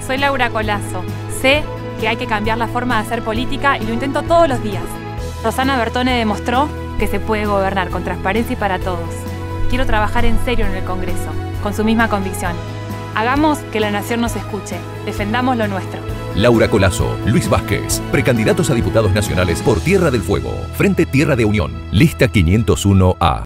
Soy Laura Colazo. Sé que hay que cambiar la forma de hacer política y lo intento todos los días. Rosana Bertone demostró que se puede gobernar con transparencia y para todos. Quiero trabajar en serio en el Congreso, con su misma convicción. Hagamos que la nación nos escuche. Defendamos lo nuestro. Laura Colazo, Luis Vázquez, precandidatos a diputados nacionales por Tierra del Fuego, Frente Tierra de Unión, lista 501A.